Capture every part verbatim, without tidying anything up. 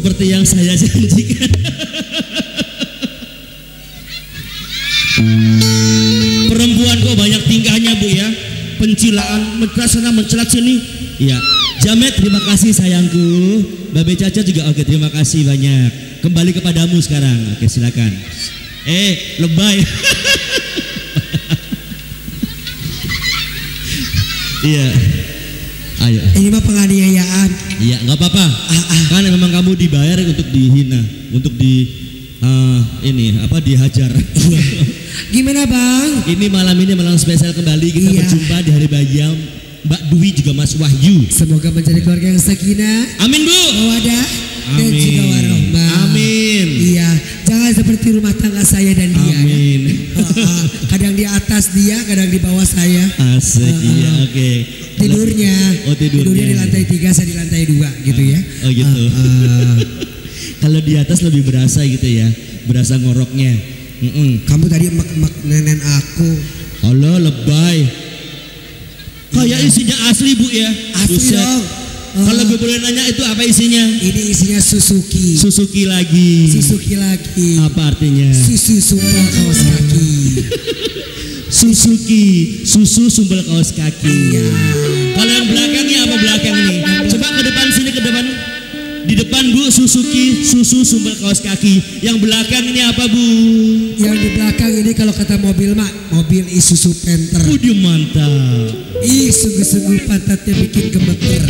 seperti yang saya janjikan. Perempuan kok banyak tingkahnya Bu ya, pencilaan, mencela sana, mencela sini. Iya, Jamet terima kasih sayangku. Babe Caca juga oke, terima kasih banyak. Kembali kepadamu sekarang. Oke silakan. Eh lebay. Iya. Ayo. Ini mah penganiayaan. Iya, nggak apa-apa. Ah, ah. Kan memang kamu dibayar untuk dihina, untuk di uh, ini apa dihajar. Iya. Gimana Bang? Ini malam ini malam spesial kembali kita Iya. berjumpa di hari bahagia Mbak Dwi juga Mas Wahyu. Semoga menjadi keluarga yang sakinah, Amin Bu. mawadah, dan Amin. juga warahmah. Amin. Iya, jangan seperti rumah tangga saya dan dia. Amin. Ya. Ah, ah. Kadang di atas dia, kadang di bawah saya. Asik. Ah, Iya, ah. oke. Tidurnya, Oh, tidurnya. di lantai tiga, saya di lantai dua, gitu ya. Oh gitu. Ah, ah. Kalau di atas lebih berasa gitu ya, berasa ngoroknya. Mm-mm. Kamu tadi emak-emak nenen aku. Allah lebay. Kayak isinya asli Bu ya. Asli Buset. dong. Ah. Kalau gue boleh nanya itu apa isinya? Ini isinya Suzuki. Suzuki lagi. Suzuki lagi. Apa artinya? Susu sumpah kaos kaki. Suzuki, susu sumbel kaos kaki. Iya. Kalau yang belakangnya apa belakang nih? Coba ke depan sini ke depan. Di depan Bu Suzuki, susu sumbel kaos kaki. Yang belakang ini apa Bu? Yang di belakang ini kalau kata mobil mak, mobil Isuzu Panther. Waduh mantap. Ih, sungguh-sungguh pantatnya bikin gemeter.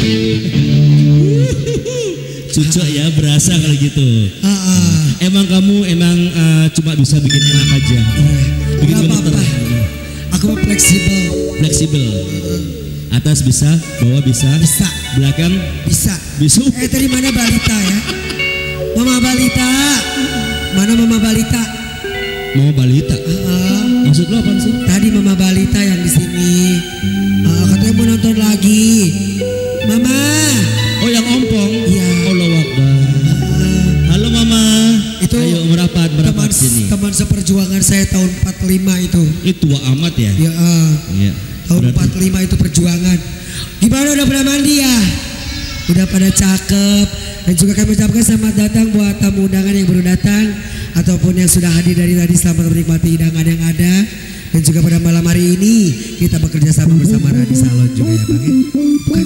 Cucok ya berasa kalau gitu. Ah, ah. Emang kamu emang uh, cuma bisa bikin enak aja. Iya. Bikin Gak gemeter. apa-apa. Aku mah fleksibel. Fleksibel. Atas bisa, bawah bisa, Bisa, belakang bisa. bisa. Eh tadi mana Balita ya? Mama Balita. Mana Mama Balita? Mau balita. Ah, ah. Maksud lo apa sih? Tadi Mama Balita yang di sini. Ah, katanya mau nonton lagi. Mama. Oh yang ompong. Iya. Allahu Akbar. Ah, Halo Mama. Itu Ayo merapat merapat teman sini. teman seperjuangan saya tahun empat puluh lima itu. Ini tua amat ya. Ya, ah, Iya. tahun Berarti- empat puluh lima itu perjuangan. Gimana udah pada mandi ya? Udah pada cakep. Dan juga kami ucapkan selamat datang buat tamu undangan yang baru datang ataupun yang sudah hadir dari tadi, selamat menikmati hidangan yang ada. Dan juga pada malam hari ini kita bekerja sama bersama Radi Salon juga ya Bang. Bukan?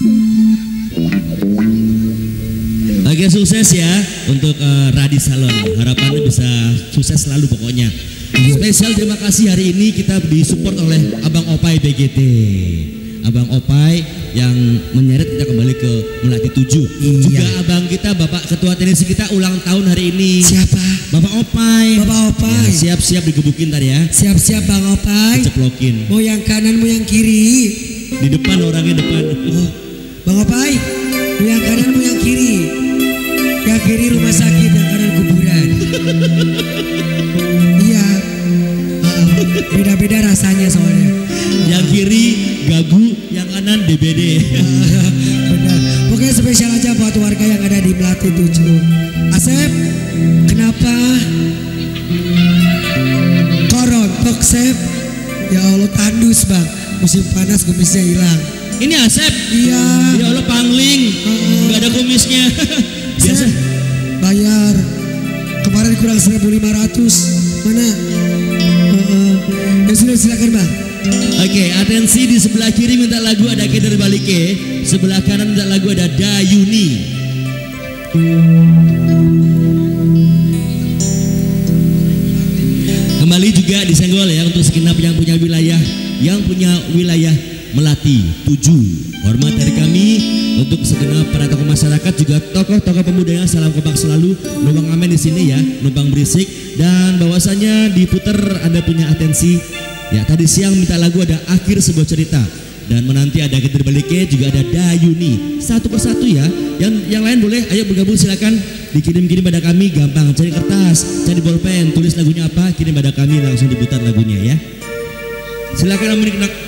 Oke sukses ya untuk uh, Radi Salon. Harapannya bisa sukses selalu pokoknya. Spesial terima kasih hari ini kita disupport oleh Abang Opai B G T. Abang Opai yang menyeret kita kembali ke Melati tujuh. Iya. Juga abang kita Bapak Ketua Tenis kita ulang tahun hari ini. Siapa? Bapak Opai. Bapak Opai. Ya, siap-siap digebukin tadi ya. Siap-siap Bang Opai. Ceplokin. Mau yang kanan mau yang kiri. Di depan orangnya depan. Oh, Bang Opai. Mau yang kanan mau yang kiri. Yang kiri rumah sakit, yang kanan kuburan. Iya. Ah, beda-beda rasanya soalnya. Yang kiri gagu, yang kanan D B D. Ah, benar. Pokoknya spesial aja buat warga yang ada di Melati tujuh. Asep, kenapa? Korontok Sep. Ya Allah tandus bang. Musim panas kumisnya hilang. Ini Asep. Iya. Ya Allah pangling, nggak ada kumisnya. Biasa. Sep, bayar. Kemarin kurang seribu lima ratus. Mana? Uh, ya sudah silakan bang. Oke, atensi di sebelah kiri minta lagu ada Keder Balike, sebelah kanan minta lagu ada Dayuni. Kembali juga disenggol ya untuk segenap yang punya wilayah, yang punya wilayah Melati tujuh. Hormat dari kami untuk segenap para tokoh masyarakat juga tokoh-tokoh pemuda yang salam kompak selalu. Numpang amen di sini ya, numpang berisik dan bahwasanya diputer Anda punya atensi. Ya tadi siang minta lagu ada Akhir Sebuah Cerita dan menanti ada Keder Balike juga ada Dayuni. Satu persatu ya. Yang yang lain boleh ayo bergabung silakan dikirim-kirim pada kami gampang. Cari kertas, cari bolpen, tulis lagunya apa, kirim pada kami langsung diputar lagunya ya. Silakan menikmati.